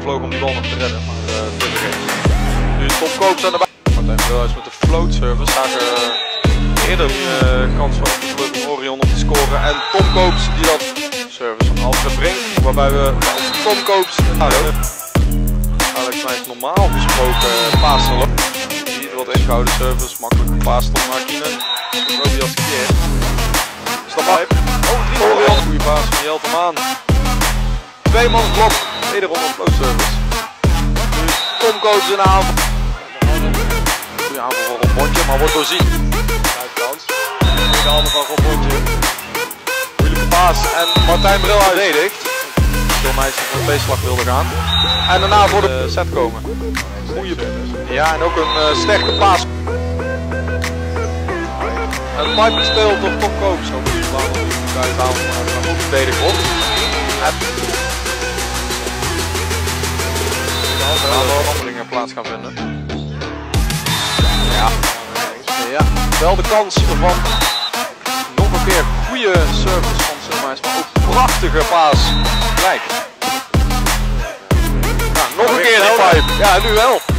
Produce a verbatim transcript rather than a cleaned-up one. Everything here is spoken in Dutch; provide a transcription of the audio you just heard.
gevlogen om die bal nog te redden, maar uh, te vergeven. Nu Tom Koops aan de baan. Martijn Brilhuis met de float service. Zagen uh, eerder een uh, kans van de Orion om te scoren. En Tom Koops die dat service van Alfred brengt. Waarbij we Tom Koops uh, Alex Meijs normaal gesproken uh, Pasen loopt. Hier wat ingehouden service, makkelijk paas tot naar Kienen. Tobias Keer. Is dat maar? Oh, drie Orion. Goeie paas van Jeltemaan. Twee man blok. Wederom een float service. Nu Tom Koops in de aanval. Goeie aanval van Rob Bontje, maar wordt doorzien. Buitenkant. Goeie aanval van Rob Bontje. Moeilijke paas en Martijn Brilhuis verdedigt. Veel meisjes voor de beestslag wilde gaan. En daarna voor de set komen. Goeie. Ja, en ook een uh, sterke paas. En de pipe gespeeld door Tom Koops. Zo moet je het aan maar goed verdedigd op. En er gaan wel handelingen plaats gaan vinden. Ja. Ja, wel de kans van nog een keer goede service van Silmeis, maar ook prachtige paas. Gelijk. Ja, nog een keer die pipe. Ja, nu wel.